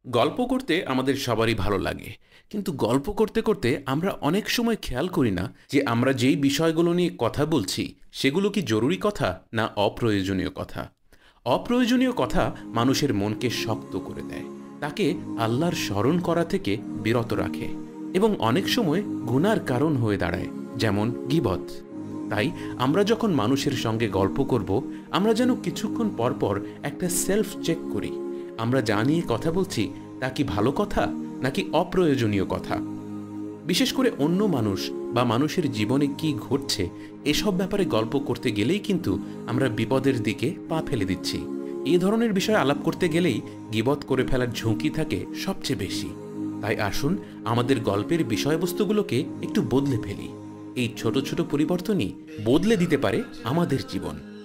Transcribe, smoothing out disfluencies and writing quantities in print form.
গল্প করতে আমাদের সবারই ভালো লাগে, কিন্তু গল্প করতে করতে আমরা অনেক সময় খেয়াল করি না যে আমরা যেই বিষয়গুলো নিয়ে কথা বলছি সেগুলো কি জরুরি কথা না অপ্রয়োজনীয় কথা। অপ্রয়োজনীয় কথা মানুষের মনকে শক্ত করে দেয়, তাকে আল্লাহর স্মরণ করা থেকে বিরত রাখে এবং অনেক সময় গুনার কারণ হয়ে দাঁড়ায়, যেমন গীবত। তাই আমরা যখন মানুষের সঙ্গে গল্প করব, আমরা যেন কিছুক্ষণ পর পর একটা সেলফ চেক করি। আমরা যা নিয়ে কথা বলছি তা কি ভালো কথা নাকি অপ্রয়োজনীয় কথা। বিশেষ করে অন্য মানুষ বা মানুষের জীবনে কি ঘটছে এসব ব্যাপারে গল্প করতে গেলেই কিন্তু আমরা বিপদের দিকে পা ফেলে দিচ্ছি। এই ধরনের বিষয় আলাপ করতে গেলেই গীবত করে ফেলার ঝুঁকি থাকে সবচেয়ে বেশি। তাই আসুন আমাদের গল্পের বিষয়বস্তুগুলোকে একটু বদলে ফেলি। এই ছোট ছোট পরিবর্তনই বদলে দিতে পারে আমাদের জীবন।